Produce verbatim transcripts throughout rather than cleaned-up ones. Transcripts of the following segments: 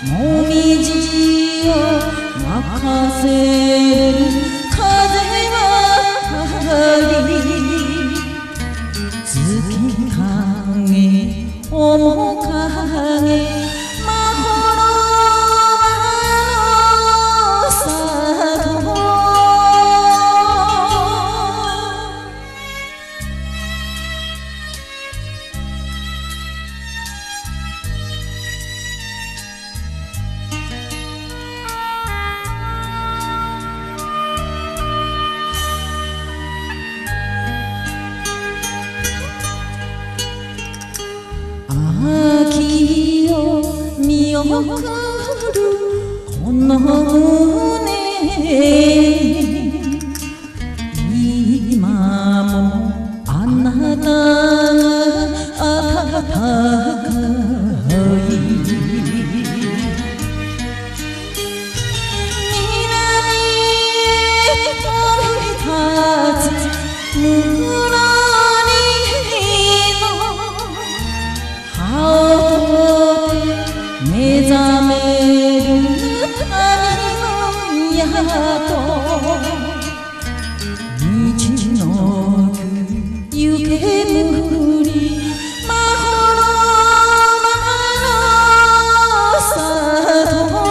もみじを任せる風はり月影面影秋を見送るこの胸今もあなたが温かい南へ飛び立つ村目覚める谷の宿道のく湯煙まほろの里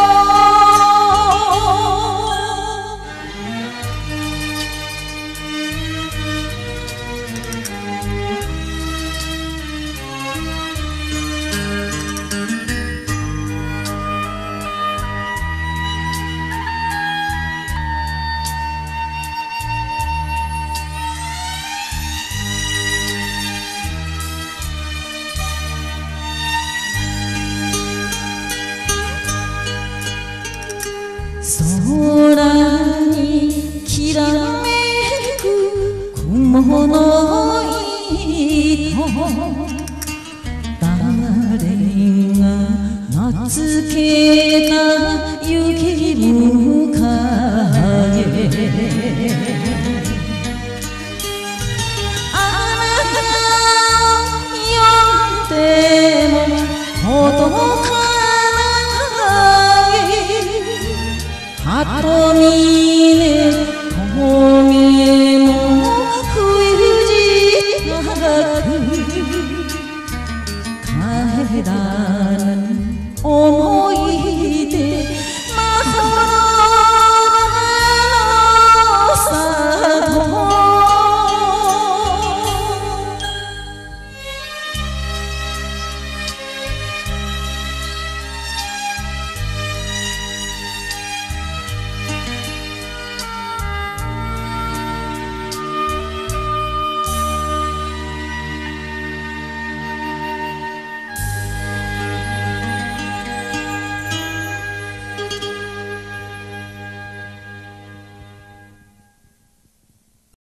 空にきらめく雲の糸誰が名付けた雪迎えあなたを呼んでも届かない「はとみ